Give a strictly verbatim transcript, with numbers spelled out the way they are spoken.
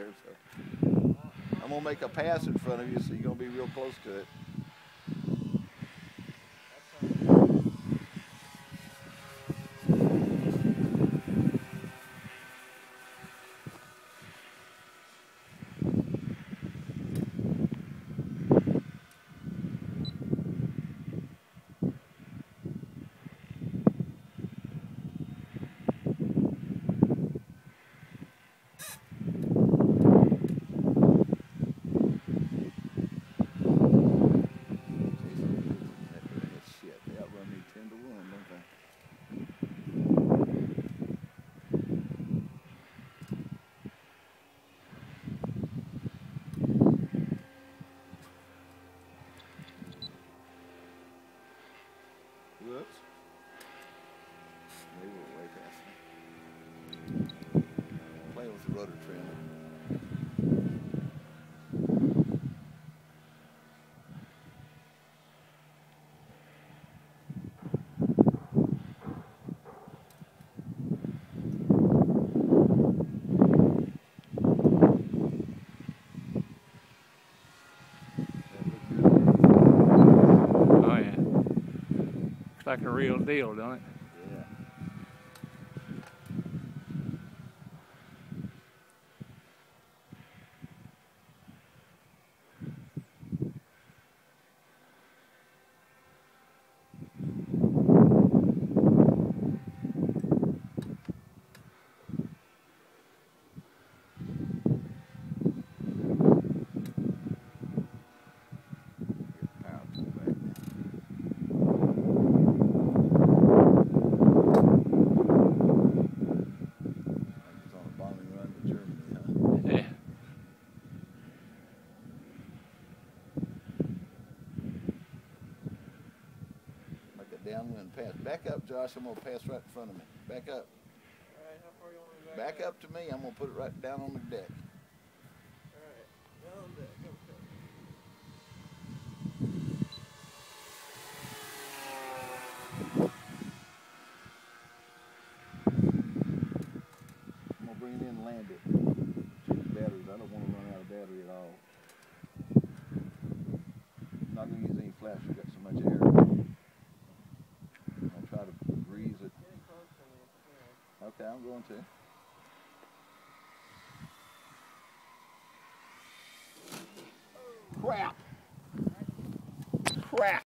there, so I'm gonna make a pass in front of you, so you're gonna be real close to it. Whoops. They were way faster. Playing with the rotor trim. Oh yeah. Looks like a real deal, don't it? Yeah. Downwind pass. Back up, Josh. I'm going to pass right in front of me. Back up. All right, how far you want me to back back up? Back up to me. I'm going to put it right down on the deck. All right, down on deck. Okay. I'm going to bring it in and land it. Check the batteries. I don't want to run out of battery at all. I'm not going to use any flash. We've got so much air. Try to grease it. Okay, I'm going to. Crap! Crap!